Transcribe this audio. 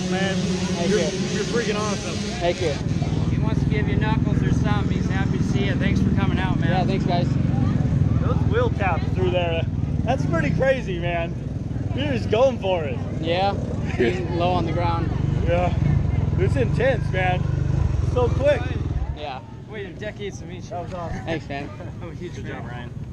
nice, man. You're freaking awesome. Thank you. He wants to give you knuckles or something. He's happy to see you. Thanks for coming out, man. Yeah, thanks, guys. Those wheel taps through there, that's pretty crazy, man. You're just going for it. Yeah, being low on the ground. Yeah, it's intense, man. So quick. Yeah. Wait, decades to meet you. That was awesome. Thanks, man. Huge job, Ryan.